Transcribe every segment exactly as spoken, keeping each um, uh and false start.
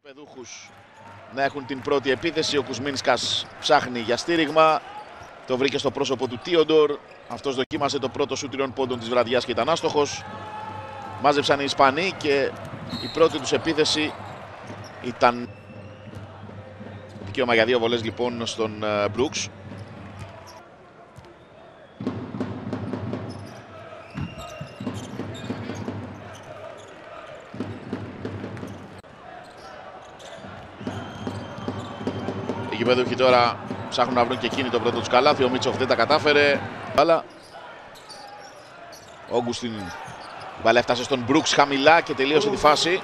Παιδούχους να έχουν την πρώτη επίθεση. Ο Κουσμίνσκας ψάχνει για στήριγμα. Το βρήκε στο πρόσωπο του Τίοντορ. Αυτός δοκίμασε το πρώτο σου τριών πόντων της βραδιάς και ήταν άστοχος. Μάζεψαν οι Ισπανοί και η πρώτη τους επίθεση ήταν δικαίωμα για δύο βολές λοιπόν στον Μπρουξ. Οι γηπεδούχοι τώρα ψάχνουν να βρουν και εκείνη το πρώτο τους καλάθι. Ο Μίτσοφ δεν τα κατάφερε. Αλλά ο Γκουστίν μπάλα έφτασε στον Μπρουξ χαμηλά και τελείωσε τη φάση.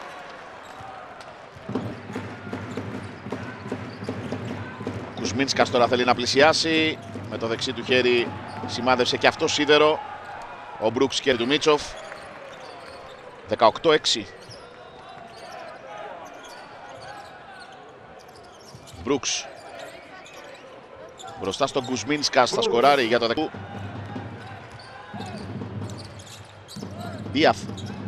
Κουσμίνσκας τώρα θέλει να πλησιάσει. Με το δεξί του χέρι σημάδευσε και αυτό σίδερο. Ο Μπρουξ και του Μίτσοφ. δεκαοκτώ έξι. Μπρουξ μπροστά στον Κουσμίνσκας, θα σκοράρει για το δεκαοκτώ. Δίαθ.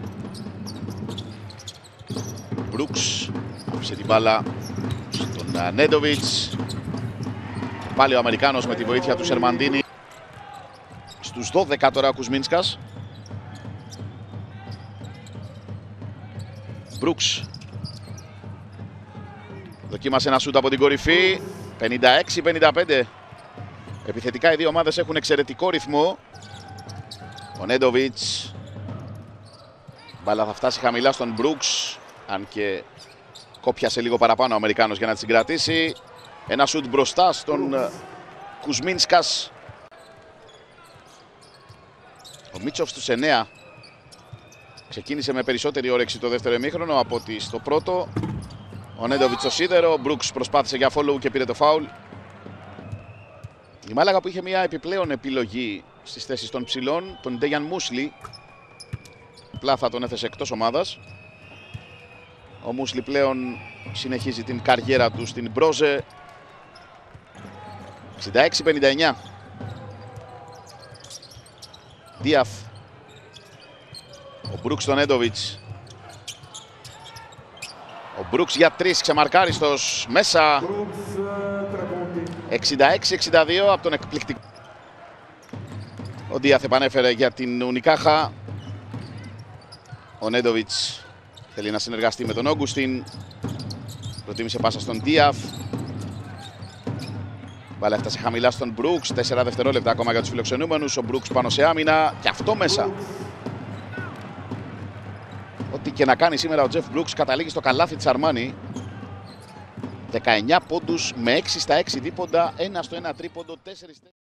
Μπρουξ άφησε την μπάλα στον Νέντοβιτς. Πάλι ο Αμερικάνος με τη βοήθεια του Σερμαντίνη. Στους δώδεκα τώρα ο Κουσμίνσκας. Μπρουξ δοκίμασε ένα σούτ από την κορυφή. πενήντα έξι πενήντα πέντε. Επιθετικά οι δύο ομάδες έχουν εξαιρετικό ρυθμό. Ο Νέντοβιτς. Μπάλα θα φτάσει χαμηλά στον Μπρουξ. Αν και κόπιασε λίγο παραπάνω ο Αμερικάνος για να την συγκρατήσει. Ένα σούτ μπροστά στον Κουσμίνσκας. Ο Μίτσοφ στους εννέα. Ξεκίνησε με περισσότερη όρεξη το δεύτερο ημίχρονο από ότι στο πρώτο. Ο Νέντοβιτς στο σίδερο, ο Μπρουξ προσπάθησε για follow και πήρε το φάουλ. Η Μάλαγα που είχε μια επιπλέον επιλογή στις θέσεις των ψηλών, τον Ντέιαν Μούσλι. Απλά θα τον έθεσε εκτός ομάδας. Ο Μούσλι πλέον συνεχίζει την καριέρα του στην Μπρόζε. εξήντα έξι πενήντα εννέα. Δίαθ. Ο Μπρουξ στον Νέντοβιτς. Ο Μπρουξ για τρεις, ξεμαρκάριστος, μέσα. εξήντα έξι εξήντα δύο από τον εκπληκτικό. Ο Δίαθ επανέφερε για την Ουνικάχα. Ο Νέντοβιτς θέλει να συνεργαστεί με τον Όγκουστιν. Προτίμησε πάσα στον Δίαθ. Μπάλα έφτασε χαμηλά στον Μπρουξ. τέσσερα δευτερόλεπτα ακόμα για τους φιλοξενούμενους. Ο Μπρουξ πάνω σε άμυνα και αυτό μέσα. Ό,τι και να κάνει σήμερα ο Τζεφ Μπρουξ καταλήγει στο καλάθι της Αρμάνι. δεκαεννέα πόντους με έξι στα έξι δίποντα, ένα στο ένα τρίποντο, τέσσερα.